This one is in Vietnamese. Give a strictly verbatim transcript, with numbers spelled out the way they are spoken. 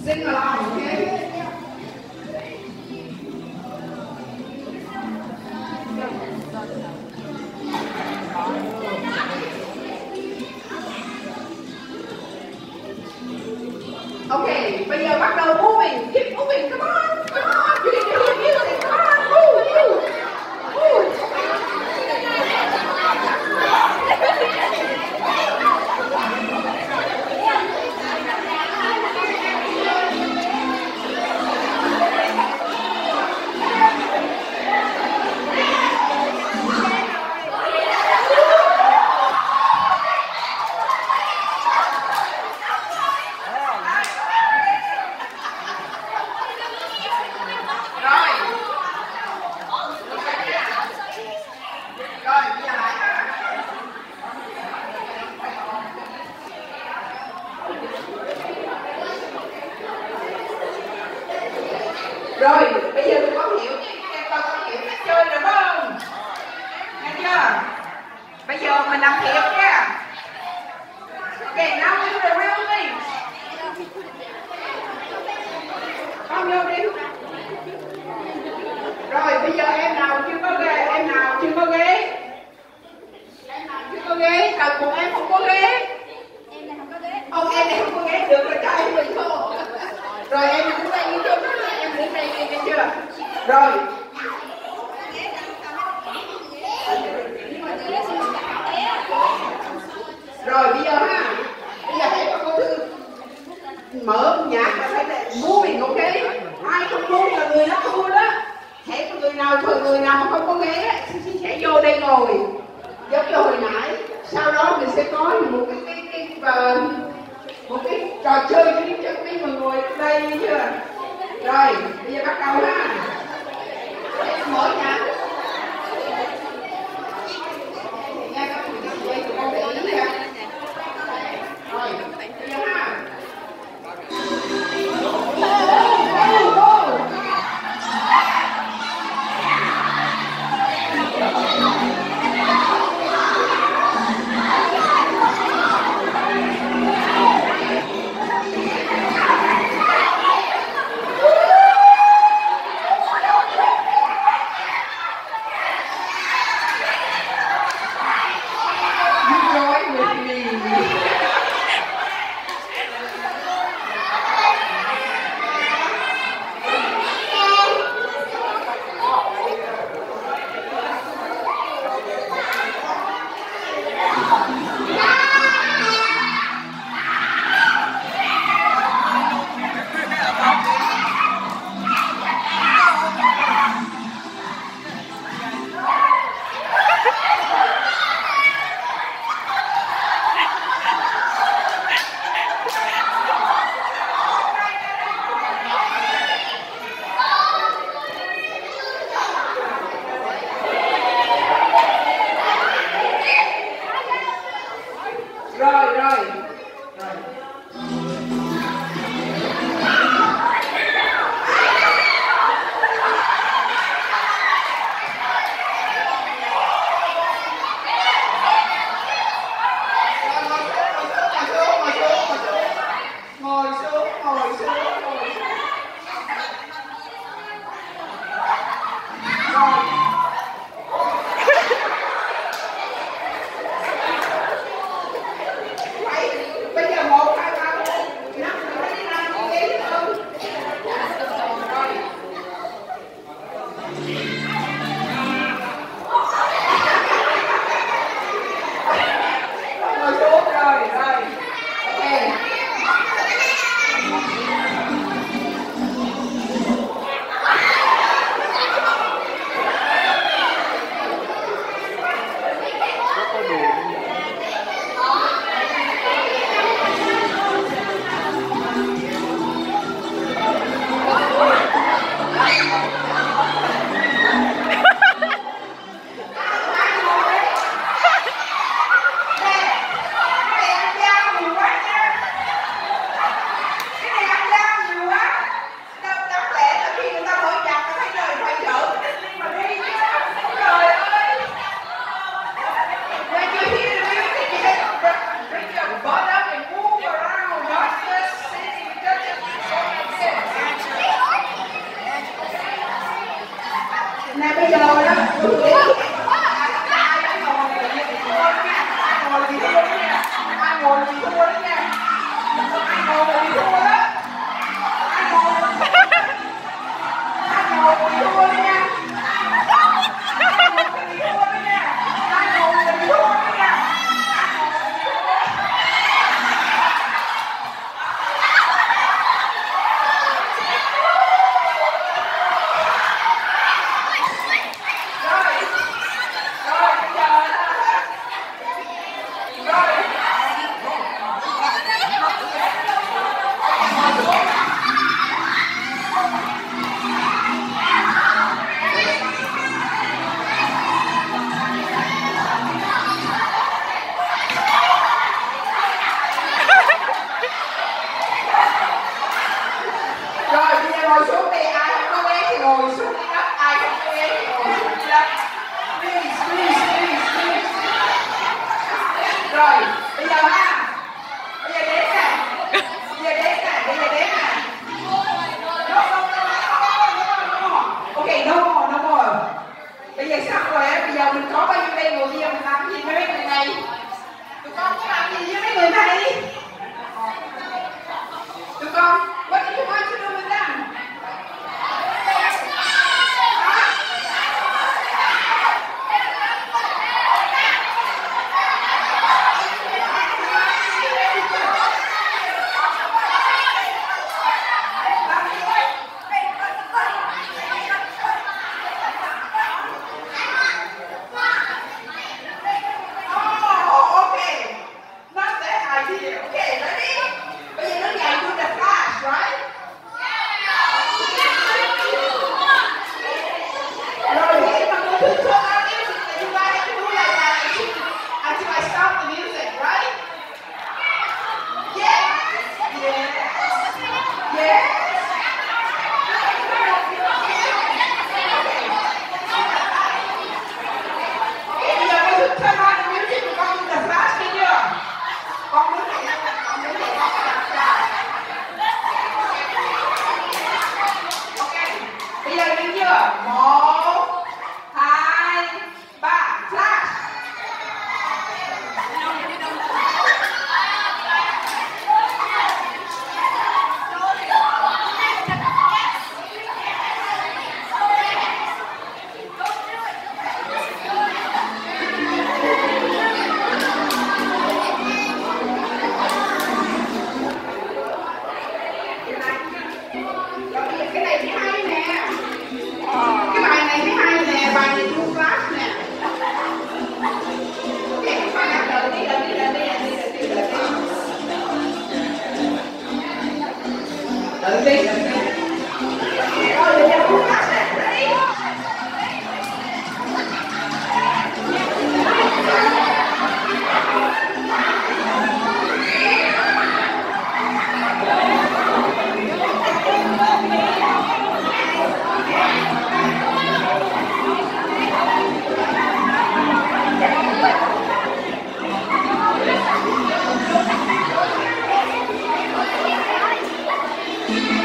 Sing along, okay? Okay, bây giờ bắt đầu moving, keep moving, come on, come on, you can do the music, come on, move, move, move. Rồi, bây giờ tụi con hiểu nha, các con có hiểu cách chơi rồi phải không? Nghe chưa? Bây giờ mình làm thiệt nha. Ok, now we do the real thing. Con vô đi. Rồi, bây giờ em nào chưa có ghế, em nào chưa có ghế? Em nào chưa có ghế, cần một em không có ghế. Em này không có ghế. Ông em này không có ghế, được rồi cho em mình vô. Rồi em đứng đây như chung, em đứng đây nghe chưa? Rồi. Rồi bây giờ ha, bây giờ hãy có cô Thư mở nhạc và thấy là mua mình ok. Ai không mua là người đó thua đó. Hãy có người nào thôi người nào mà không có ghế sẽ vô đây ngồi giống như hồi nãy. Sau đó mình sẽ có một cái cái cái và một cái trò chơi cho những chân đi mà ngồi đây như chưa? Rồi bây giờ bắt đầu ha. Em mở nhạc. Nghe các bạn quay tụi con để ý nha. Rồi bây giờ ha. Go, go. Rồi rồi. Rồi. Ngồi xuống, ngồi xuống, ngồi xuống. Rồi. Bây giờ một, hai, ba, bốn, năm, sáu, bảy, tám, chín, mười. Ngồi xuống rồi, rồi. Ok. ngồi là bị thua đó. Ai ngồi ai ngồi là bị thua đấy nha. Ai ngồi là bị thua đấy nha. Ai ngồi là bị thua đấy nha. Ngồi xuống đi, ai không có ghế thì ngồi xuống đi đất, ai không có ghế thì ngồi xuống đi đất. Please, please, please, please. Rồi, bây giờ ha, bây giờ đếm nè, bây giờ đếm nè, bây giờ đếm nè. No, no, no, no, no, no. Ok, no more, no more. Bây giờ sắp rồi á, bây giờ mình có bao nhiêu đây ngồi bây giờ mình làm cái gì với mấy người này? Tụi con có làm gì với mấy người này? Tụi con, what do you want to do with them? Thank you.